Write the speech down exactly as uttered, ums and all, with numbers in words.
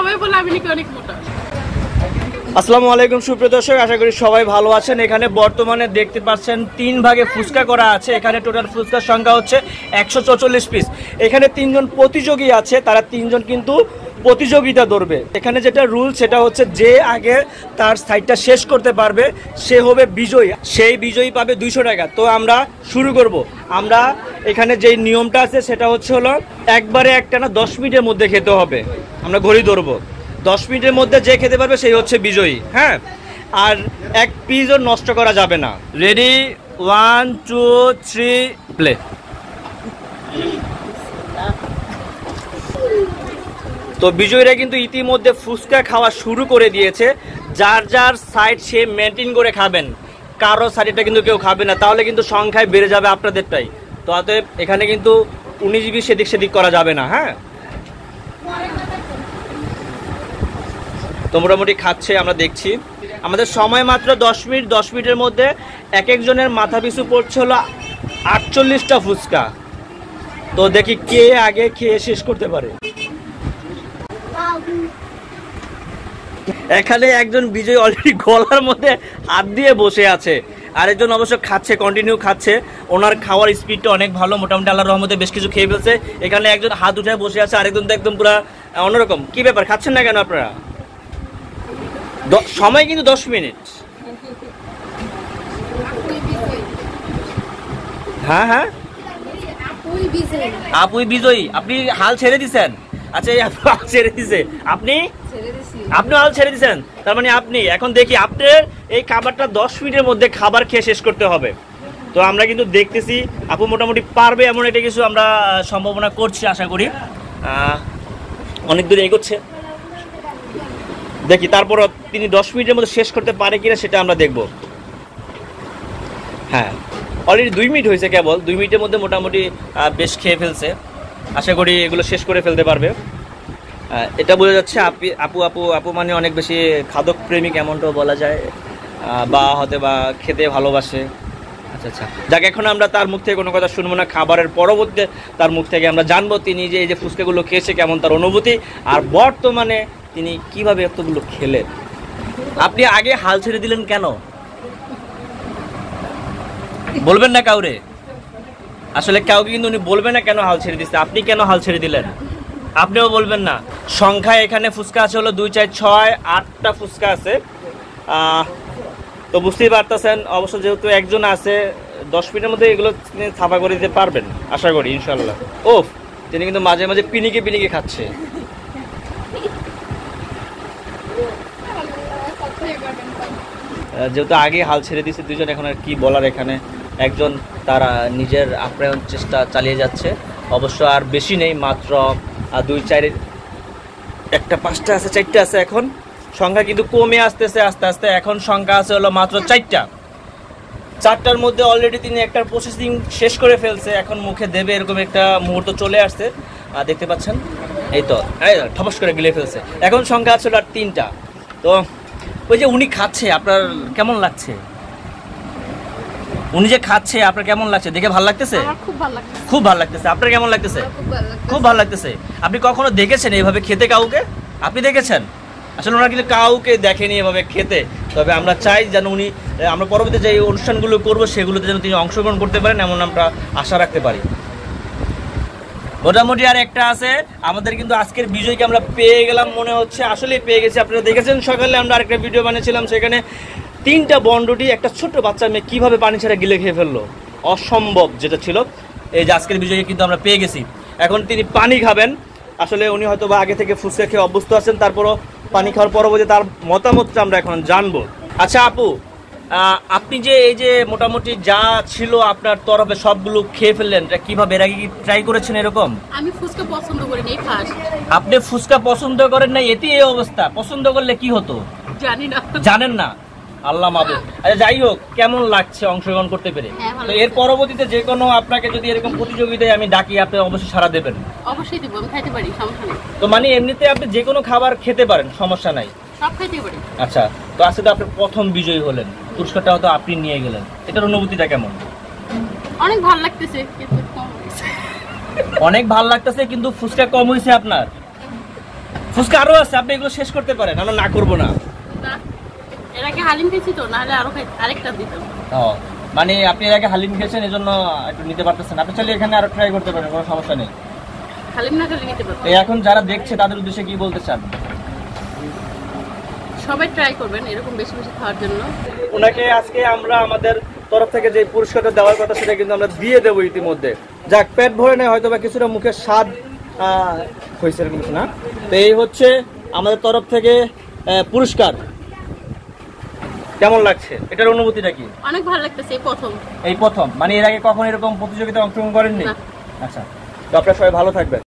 সবাই বলে আমি নাকি অনেক মোটা। আসসালামু আলাইকুম সুপ্রিয় দর্শক, আশা করি সবাই ভালো আছেন। এখানে বর্তমানে দেখতে পাচ্ছেন তিন ভাগে ফুচকা করা আছে। এখানে টোটাল ফুচকার সংখ্যা হচ্ছে একশো চৌচল্লিশ পিস। এখানে তিনজন প্রতিযোগী আছে, তারা তিনজন কিন্তু প্রতিযোগিতা ধরবে। এখানে যেটা রুল সেটা হচ্ছে যে আগে তার সাইডটা শেষ করতে পারবে সে হবে বিজয়ী, সেই বিজয়ী পাবে দুইশো টাকা। তো আমরা শুরু করব। আমরা এখানে যেই নিয়মটা আছে সেটা হচ্ছে হলো একবারে একটা না দশ মিনিটের মধ্যে খেতে হবে। আমরা ঘড়ি ধরবো, দশ মিনিটের মধ্যে যে খেতে পারবে সেই হচ্ছে বিজয়ী। হ্যাঁ, আর এক পিসও নষ্ট করা যাবে না। Ready, one two three play. তো বিজয়ীরা কিন্তু ইতিমধ্যে ফুচকা খাওয়া শুরু করে দিয়েছে। যার যার সাইড সে মেনটেন করে খাবেন, কারো সাইডটা কিন্তু কেউ খাবে না, তাহলে কিন্তু সংখ্যায় বেড়ে যাবে আপনাদেরটাই। তো অতএব এখানে কিন্তু উনিশ বিশ সেদিক সেদিক করা যাবে না। হ্যাঁ, তো মোটামুটি খাচ্ছে, আমরা দেখছি। আমাদের সময় মাত্র দশ মিনিট। দশ মিনিটের মধ্যে এক একজনের মাথা পিছু পড়ছে হলো আটচল্লিশটা ফুচকা। তো দেখি কে আগে খেয়ে শেষ করতে পারে। এখানে একজন বিজয়ী অলরেডি গলার মধ্যে হাত দিয়ে বসে আছে, আরেকজন অবশ্য খাচ্ছে, কন্টিনিউ খাচ্ছে। ওনার খাওয়ার স্পিডটা অনেক ভালো, মোটামুটি আল্লাহর রহমতে বেশ কিছু খেয়ে ফেলছে। এখানে একজন হাত উঠে বসে আছে, আরেকজন তো একদম পুরো অন্যরকম। কি ব্যাপার, খাচ্ছেন না কেন আপনারা? সময় কিন্তু দশ মিনিট। হ্যাঁ হ্যাঁ, আপুই বিজয়ী। আপনি হাল ছেড়ে দিছেন? আচ্ছা, এই আপু হাল ছেড়ে দিছে, আপনি আপনি হাল ছেড়ে দিছেন, তার মানে আপনি এখন দেখি আপনার এই খাবারটা দশ মিনিটের মধ্যে খাবার খেয়ে শেষ করতে হবে। তো আমরা কিন্তু দেখতেছি আপু মোটামুটি পারবে এমন একটা কিছু আমরা সম্ভাবনা করছি, আশা করি। অনেক দূরে এগোচ্ছে, দেখি তারপর তিনি দশ মিনিটের মধ্যে শেষ করতে পারে কিনা সেটা আমরা দেখব। হ্যাঁ, অলরেডি দুই মিনিট হয়েছে, কেবল দুই মিনিটের মধ্যে মোটামুটি বেশ খেয়ে ফেলছে। আশা করি এগুলো শেষ করে ফেলতে পারবে। এটা বোঝা যাচ্ছে আপি আপু আপু আপু মানে অনেক বেশি খাদক প্রেমিক এমনটাও বলা যায়, বা হয়তো বা খেতে ভালোবাসে। আচ্ছা আচ্ছা, যাকে এখন আমরা তার মুখ থেকে কোনো কথা শুনবো না। খাবারের পরবর্তীতে তার মুখ থেকে আমরা জানবো তিনি যে এই যে ফুচকাগুলো খেয়েছে কেমন তার অনুভূতি, আর বর্তমানে তিনি কিভাবে এতগুলো খেলেন। আপনি আগে হাল ছেড়ে দিলেন কেন বলবেন না কাউরে? আসলে কাউকে কিন্তু উনি বলবেন না কেন হাল ছেড়ে দিচ্ছে। আপনি কেন হাল ছেড়ে দিলেন আপনিও বলবেন না। সংখ্যায় এখানে ফুচকা আছে হলো দুই চার ছয় আটটা ফুচকা আছে। তো বুঝতেই পারতেছেন, অবশ্য যেহেতু একজন আছে, দশ মিনিটের মধ্যে এগুলো তিনি ছাপা করে দিতে পারবেন আশা করি, ইনশাল্লাহ। ওফ, তিনি কিন্তু মাঝে মাঝে পিনিকে পিনিকে খাচ্ছে। যেহেতু আগে হাল ছেড়ে দিয়েছে দুজন, এখন আর কি বলার। এখানে একজন তারা নিজের আপ্যায়ন চেষ্টা চালিয়ে যাচ্ছে। অবশ্য আর বেশি নেই, মাত্র দুই চারের একটা পাঁচটা আছে, চারটা আছে। এখন সংখ্যা কিন্তু কমে আসতেছে আস্তে আস্তে। এখন সংখ্যা আছে হলো মাত্র চারটা। চারটার মধ্যে অলরেডি তিনি একটা প্রসেসিং শেষ করে ফেলছে, এখন মুখে দেবে এরকম একটা মুহূর্ত চলে আসছে, দেখতে পাচ্ছেন। এই তো ঠপস করে গিলে ফেলছে। এখন সংখ্যা আছে আর তিনটা। তো ওই যে উনি খাচ্ছে, আপনার কেমন লাগছে? উনি যে খাচ্ছে আপনার কেমন লাগছে? দেখে ভালো লাগতেছে? খুব ভালো লাগতেছে। খুব ভালো লাগতেছে। আপনার কেমন লাগতেছে? খুব ভালো লাগতেছে। আপনি কখনো দেখেছেন এইভাবে খেতে কাউকে? আপনি দেখেছেন? আসলে ওনারা কিন্তু কাউকে দেখেনি এভাবে খেতে। তবে আমরা চাই যেন উনি, আমরা পরবর্তীতে যে অনুষ্ঠানগুলো করবো সেগুলোতে যেন তিনি অংশগ্রহণ করতে পারেন, এমন আমরা আশা রাখতে পারি। মোটামুটি আর একটা আছে আমাদের, কিন্তু আজকের বিজয়কে আমরা পেয়ে গেলাম মনে হচ্ছে, আসলেই পেয়ে গেছি। আপনারা দেখেছেন সকালে আমরা আরেকটা ভিডিও বানিয়েছিলাম, সেখানে তিনটা বনরুটি একটা ছোট্ট বাচ্চা মেয়ে কীভাবে পানি ছাড়া গিলে খেয়ে ফেললো, অসম্ভব যেটা ছিল। এই যে আজকের বিজয়কে কিন্তু আমরা পেয়ে গেছি। এখন তিনি পানি খাবেন। আসলে উনি হয়তো বা আগে থেকে ফুচকা খেয়ে অভ্যস্ত আছেন, তারপরও পানি খাওয়ার পরবর্তী তার মতামতটা আমরা এখন জানবো। আচ্ছা আপু, আপনি যে এই যে মোটামুটি যা ছিল আপনার তরফে সবগুলো খেয়ে ফেললেন, এটা কিভাবে? এর আগে কি ট্রাই করেছেন এরকম? আমি ফুচকা পছন্দ করি না, এই ফার্স্ট। আপনি ফুচকা পছন্দ করেন না, এতে এই অবস্থা। পছন্দ করলে কি হতো জানি না। জানেন না? আল্লাহ মাবুদ। আচ্ছা যাই হোক, কেমন লাগছে অংশগ্রহণ করতে পেরে? তো এর পরবর্তীতে যে কোনো আপনাকে যদি এরকম প্রতিযোগিতায় আমি ডাকি, আপনি অবশ্যই সাড়া দেবেন? অবশ্যই দেব, আমি খাইতে পারি, সমস্যা নেই। তো মানে এমনিতে আপনি যে কোনো খাবার খেতে পারেন, সমস্যা নাই? সব খাইতে পারি। আচ্ছা, তো আজকে তো আপনি প্রথম বিজয়ী হলেন, পুরস্কারটা হয়তো আপনি নিয়ে গেলেন, এটার অনুভূতিটা কেমন? অনেক ভালো লাগতেছে, কিন্তু কম হয়েছে। অনেক ভালো লাগতেছে, কিন্তু ফুচকা কম হয়েছে আপনার। ফুচকা আরো আছে, আপনি এগুলো শেষ করতে পারেন, আমরা না করবো না। না, এর আগে হালিম খেয়েছি তো, নাহলে আরো খাই, আরেকটা দিতাম। ও মানে আপনি এর আগে হালিম খেয়েছেন, এই জন্য একটু নিতে পারতেছেন। আপনি চাইলে এখানে আরো ট্রাই করতে পারেন, কোনো সমস্যা নেই। হালিম না খেলে নিতে পারবো। এই এখন যারা দেখছে তাদের উদ্দেশ্যে কি বলতে চান? সবাই ট্রাই করবেন এরকম বেশি বেশি খাওয়ার জন্য। ওনাকে আজকে আমরা আমাদের তরফ থেকে যে পুরস্কারটা দেওয়ার কথা সেটা কিন্তু আমরা দিয়ে দেবো ইতিমধ্যে। যাক, পেট ভরে নেয় হয়তো বা কিছুটা মুখের স্বাদ আহ, হয়েছে এরকম কিছু না। তো এই হচ্ছে আমাদের তরফ থেকে আহ, পুরস্কার। কেমন লাগছে, এটার অনুভূতিটা কি? অনেক ভালো লাগতেছে, এই প্রথম। এই প্রথম মানে এর আগে কখনো এরকম প্রতিযোগিতায় অংশগ্রহণ করেননি? না। আচ্ছা, তো আপনারা সবাই ভালো থাকবেন।